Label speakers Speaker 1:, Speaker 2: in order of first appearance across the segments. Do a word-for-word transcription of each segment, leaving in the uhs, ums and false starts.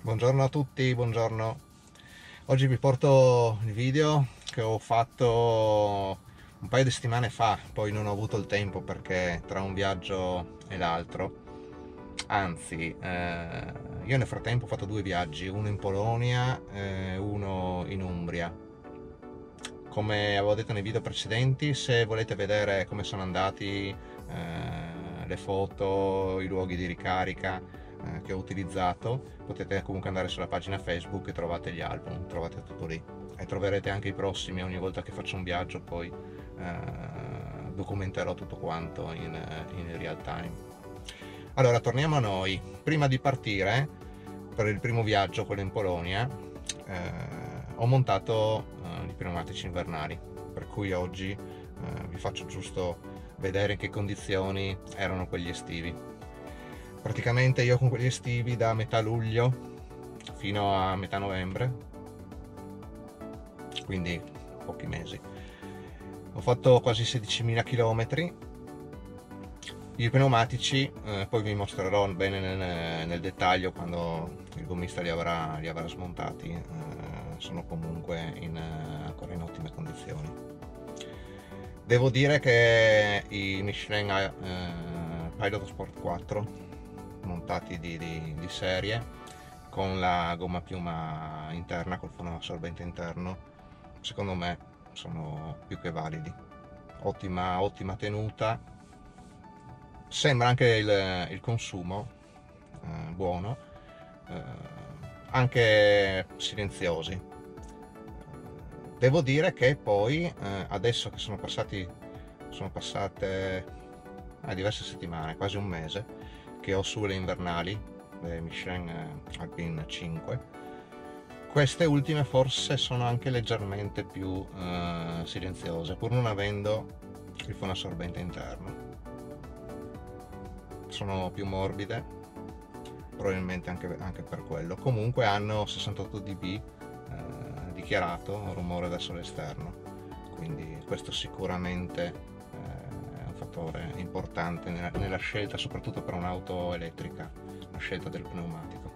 Speaker 1: Buongiorno a tutti, buongiorno. Oggi vi porto il video che ho fatto un paio di settimane fa, poi non ho avuto il tempo perché tra un viaggio e l'altro, anzi, eh, io nel frattempo ho fatto due viaggi, uno in Polonia e uno in Umbria. Come avevo detto nei video precedenti, se volete vedere come sono andati, eh, le foto, i luoghi di ricarica eh, che ho utilizzato, potete comunque andare sulla pagina Facebook e trovate gli album, trovate tutto lì e troverete anche i prossimi. Ogni volta che faccio un viaggio poi eh, documenterò tutto quanto in, in real time. Allora, torniamo a noi. Prima di partire per il primo viaggio, quello in Polonia, eh, ho montato eh, i pneumatici invernali, per cui oggi eh, vi faccio giusto vedere in che condizioni erano quegli estivi. Praticamente io con quegli estivi da metà luglio fino a metà novembre, quindi pochi mesi, ho fatto quasi sedicimila chilometri. I pneumatici eh, poi vi mostrerò bene nel, nel dettaglio quando il gommista li avrà, li avrà smontati, eh, sono comunque in, ancora in ottime condizioni. Devo dire che i Michelin eh, Pilot Sport quattro montati di, di, di serie con la gomma piuma interna, col fono assorbente interno, secondo me sono più che validi. Ottima, ottima tenuta, sembra anche il, il consumo eh, buono, eh, anche silenziosi. Devo dire che poi eh, adesso che sono passati sono passate eh, diverse settimane, quasi un mese che ho su le invernali, le Michelin eh, Alpine cinque, queste ultime forse sono anche leggermente più eh, silenziose, pur non avendo il fono assorbente interno. Sono più morbide, probabilmente anche, anche per quello. Comunque hanno sessantotto decibel eh, dichiarato rumore verso l'esterno, quindi questo sicuramente eh, è un fattore importante nella, nella scelta, soprattutto per un'auto elettrica, la scelta del pneumatico.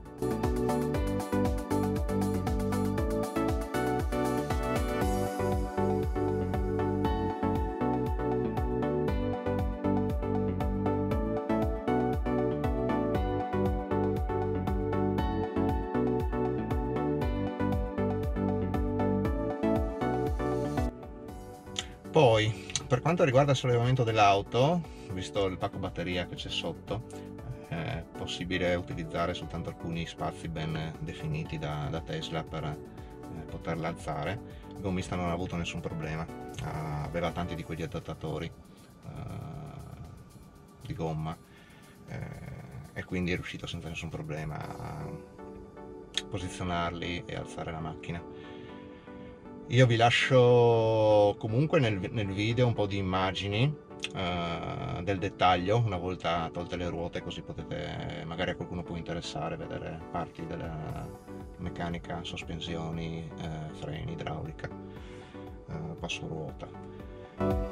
Speaker 1: Poi, per quanto riguarda il sollevamento dell'auto, visto il pacco batteria che c'è sotto, è possibile utilizzare soltanto alcuni spazi ben definiti da, da Tesla per eh, poterla alzare. Il gommista non ha avuto nessun problema, aveva tanti di quegli adattatori eh, di gomma eh, e quindi è riuscito senza nessun problema a posizionarli e alzare la macchina. Io vi lascio comunque nel, nel video un po' di immagini eh, del dettaglio una volta tolte le ruote, così potete, magari a qualcuno può interessare vedere parti della meccanica, sospensioni, eh, freni, idraulica, eh, passo ruota.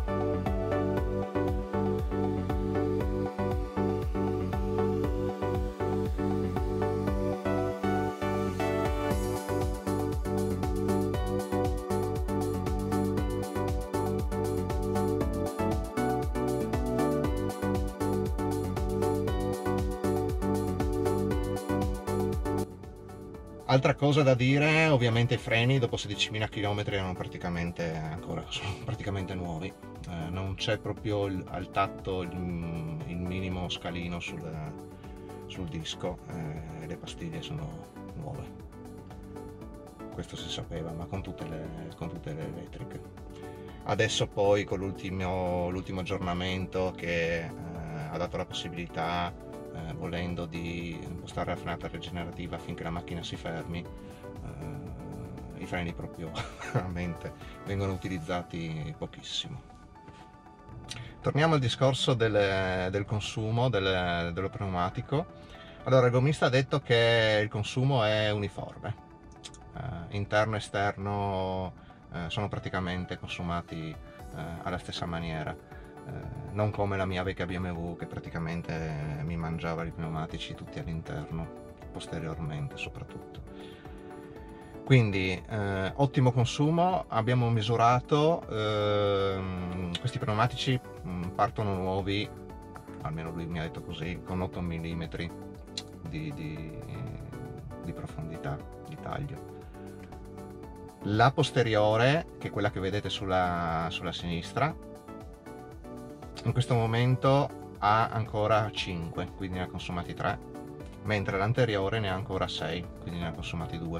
Speaker 1: Altra cosa da dire, ovviamente i freni dopo sedicimila chilometri erano praticamente ancora sono praticamente nuovi, eh, non c'è proprio il, al tatto il, il minimo scalino sul, sul disco, eh, e le pastiglie sono nuove. Questo si sapeva, ma con tutte le, con tutte le elettriche. Adesso poi con l'ultimo l'ultimo aggiornamento che eh, ha dato la possibilità, Eh, volendo, di impostare la frenata rigenerativa affinché la macchina si fermi, eh, i freni proprio veramente vengono utilizzati pochissimo. Torniamo al discorso del, del consumo del, dello pneumatico. Allora, il gommista ha detto che il consumo è uniforme, eh, interno e esterno eh, sono praticamente consumati eh, alla stessa maniera. Eh, non come la mia vecchia B M W che praticamente mi mangiava i pneumatici tutti all'interno, posteriormente soprattutto. Quindi eh, ottimo consumo. Abbiamo misurato, ehm, questi pneumatici mh, partono nuovi, almeno lui mi ha detto così, con otto millimetri di, di, di profondità di taglio. La posteriore, che è quella che vedete sulla, sulla sinistra, in questo momento ha ancora cinque, quindi ne ha consumati tre, mentre l'anteriore ne ha ancora sei, quindi ne ha consumati due.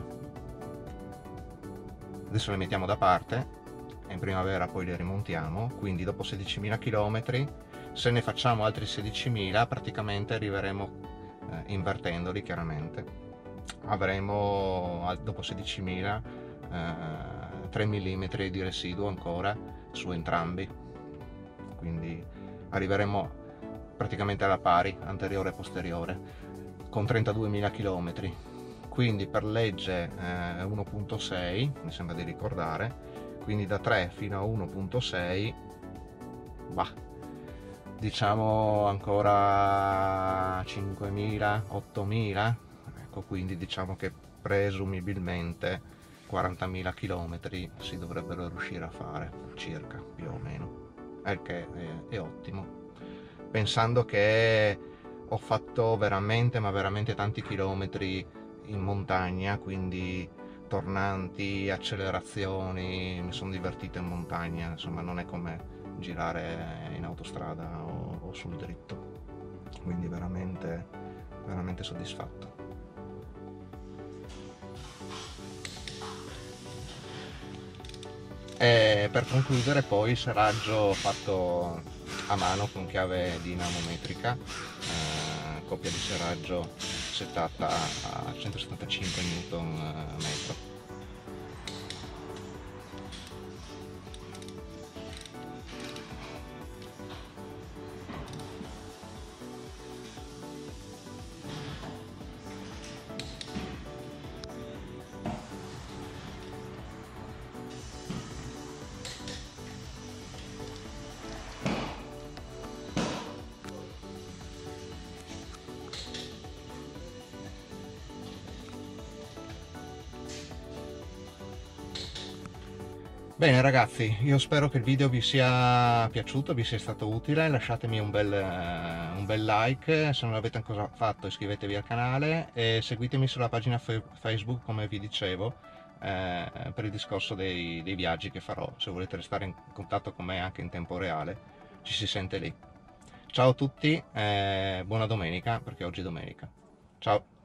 Speaker 1: Adesso le mettiamo da parte e in primavera poi le rimontiamo, quindi dopo sedicimila chilometri, se ne facciamo altri sedicimila, praticamente arriveremo, eh, invertendoli chiaramente, avremo dopo sedicimila eh, tre millimetri di residuo ancora su entrambi, quindi arriveremo praticamente alla pari, anteriore e posteriore, con trentaduemila chilometri. Quindi per legge eh, uno virgola sei, mi sembra di ricordare, quindi da tre fino a uno virgola sei, bah, diciamo ancora cinquemila, ottomila, ecco, quindi diciamo che presumibilmente quarantamila chilometri si dovrebbero riuscire a fare, circa, più o meno, il che è, è ottimo, pensando che ho fatto veramente, ma veramente tanti chilometri in montagna, quindi tornanti, accelerazioni, mi sono divertito in montagna, insomma non è come girare in autostrada o, o sul dritto, quindi veramente veramente soddisfatto. E per concludere poi il serraggio fatto a mano con chiave dinamometrica, eh, coppia di serraggio settata a centosettantacinque newton metro. Bene ragazzi, io spero che il video vi sia piaciuto, vi sia stato utile, lasciatemi un bel, uh, un bel like, se non l'avete ancora fatto iscrivetevi al canale e seguitemi sulla pagina Facebook come vi dicevo, eh, per il discorso dei, dei viaggi che farò. Se volete restare in contatto con me anche in tempo reale, ci si sente lì. Ciao a tutti, eh, buona domenica, perché oggi è domenica. Ciao!